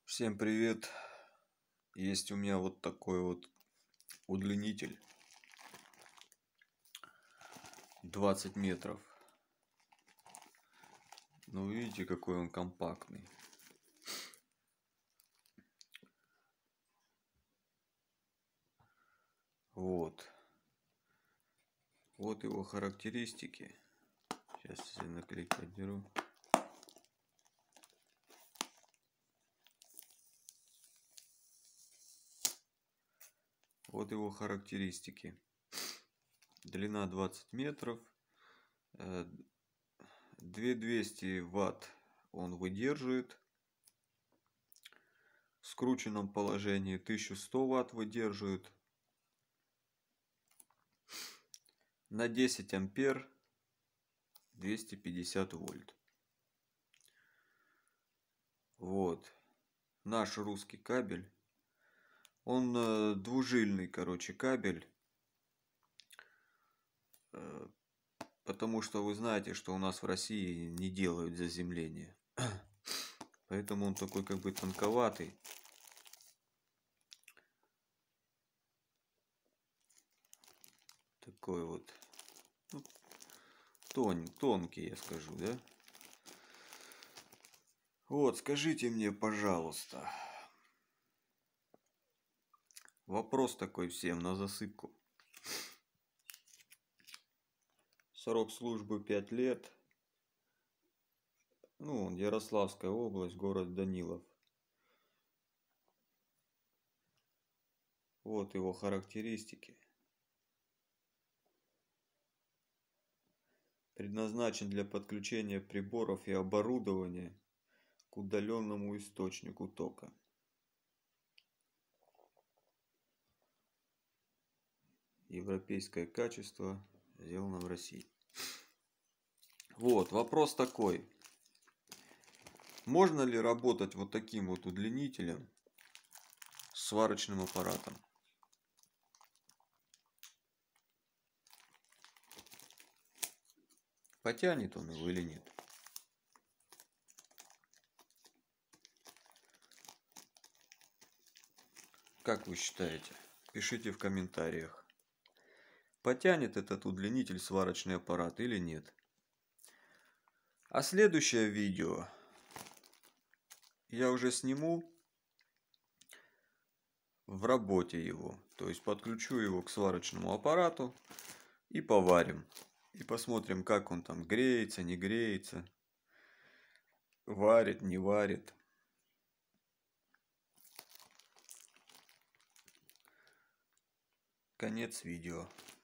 Всем привет! Есть у меня вот такой вот удлинитель 20 метров. Ну видите, какой он компактный. Вот его характеристики. Сейчас я наклейку отдеру. Вот его характеристики. Длина 20 метров. 2200 ватт он выдерживает. В скрученном положении 1100 ватт выдерживает. На 10 ампер 250 вольт. Вот наш русский кабель. Он двужильный, короче, кабель. Потому что вы знаете, что у нас в России не делают заземление. Поэтому он такой как бы тонковатый. Такой вот. Ну, тонкий, я скажу, да? Вот, скажите мне, пожалуйста. Вопрос такой всем на засыпку. Срок службы 5 лет. Ну, Ярославская область, город Данилов. Вот его характеристики. Предназначен для подключения приборов и оборудования к удаленному источнику тока. Европейское качество, сделано в России. Вот, вопрос такой. Можно ли работать вот таким вот удлинителем с сварочным аппаратом? Потянет он его или нет? Как вы считаете? Пишите в комментариях. Потянет этот удлинитель сварочный аппарат или нет? А следующее видео я уже сниму в работе его. То есть подключу его к сварочному аппарату и поварим. И посмотрим, как он там греется, не греется. Варит, не варит. Конец видео.